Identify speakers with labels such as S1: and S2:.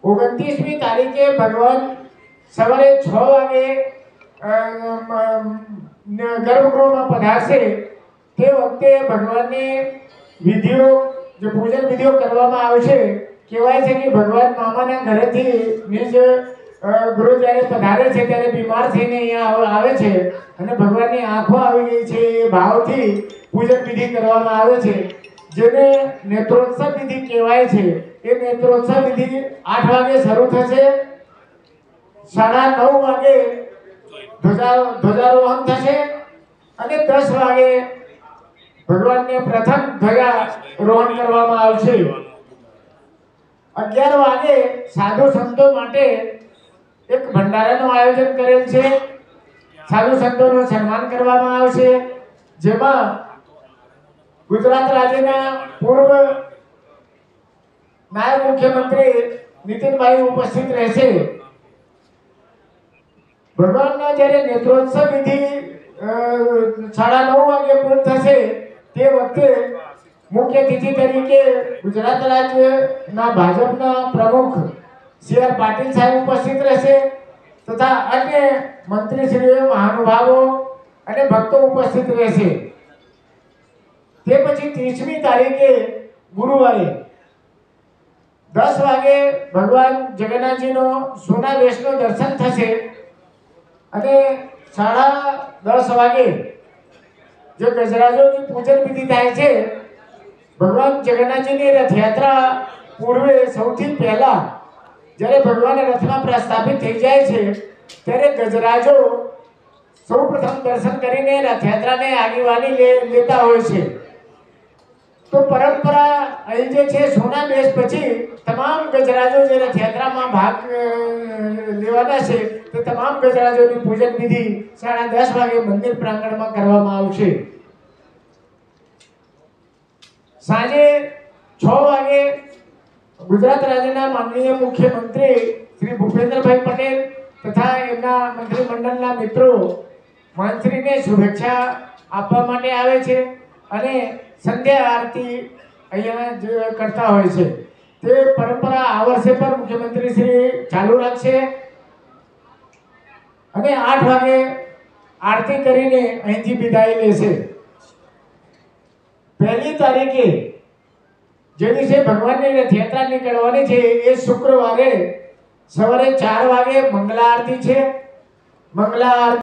S1: 29મી તારીખે ભગવાન સવારે 6 વાગે ગર્ભગૃહમાં પધારશે। તે વખતે ભગવાનની વિધિઓ જે પૂજન વિધિઓ કરવામાં આવશે। કહેવાય છે કે ભગવાન મામાના ઘરેથી નિજ ગૃહ જ્યારે પધારે છે ત્યારે બીમાર થઈને અહીંયા આવે છે અને ભગવાનની આંખો આવી ગઈ છે એ ભાવથી પૂજન વિધિ કરવામાં આવે છે, જેને નેત્રોત્સવ વિધિ કહેવાય છે। એ નેત્રોત્સવ વિધિ 8 વાગે શરૂ થશે। 9:30 વાગે ધ્વજારોહણ થશે અને 10 વાગે ભગવાનને પ્રથમ ધ્વજારોહણ કરવામાં આવશે। 11 વાગે સાધુ સંતો માટે એક ભંડારાનું આયોજન કરેલ છે। સાધુ સંતોનું સન્માન કરવામાં આવશે, જેમાં ગુજરાત રાજ્યના પૂર્વ નાયબ મુખ્યમંત્રી નીતિનભાઈ ઉપસ્થિત રહેશે। ભગવાનના જ્યારે નેત્રોત્સવ વિધિ 9:30 વાગે પૂર્ણ થશે તે વખતે મુખ્ય અતિથિ તરીકે ગુજરાત રાજ્યના ભાજપના પ્રમુખ સી.આર. પાટીલ સાહેબ ઉપસ્થિત રહેશે તથા અન્ય મંત્રીશ્રીઓ, મહાનુભાવો અને ભક્તો ઉપસ્થિત રહેશે। તે પછી 30મી તારીખે ગુરુવારે 10 વાગે ભગવાન જગન્નાથજીનો સોના વેશનું દર્શન થશે અને 10:30 વાગે જે ગજરાજોની પૂજન વિધિ થાય છે। ભગવાન જગન્નાથજીની રથયાત્રા પૂર્વે સૌથી પહેલા જ્યારે ભગવાન રથમાં પ્રસ્થાપિત થઈ જાય છે ત્યારે ગજરાજો સૌપ્રથમ દર્શન કરીને રથયાત્રાને આગેવાની લેતા હોય છે। તો પરંપરા અહીં જે છે સોના બેસ પછી તમામ ગજરાજો જે રથયાત્રામાં ભાગ લેવાના છે તે તમામ ગજરાજોની પૂજન વિધિ 10:30 વાગે મંદિર પ્રાંગણમાં કરવામાં આવશે। સાંજે 6 વાગે ગુજરાત રાજ્યના માનનીય મુખ્યમંત્રી શ્રી ભૂપેન્દ્રભાઈ પટેલ તથા એમના મંત્રીમંડળના મિત્રો મંત્રીને શુભેચ્છા આપવા માટે આવે છે અને સંધ્યા આરતી અહીંયા કરતા હોય છે। તે પરંપરા આ વર્ષે પણ મુખ્યમંત્રી શ્રી ચાલુ રાખશે અને 8 વાગે આરતી કરીને અહીંથી વિદાય લેશે। 1લી તારીખે જે દિવસે ભગવાનની રથયાત્રા નીકળવાની છે એ શુક્રવારે સવારે 4 વાગે મંગલા આરતી છે। મંગલા આરતી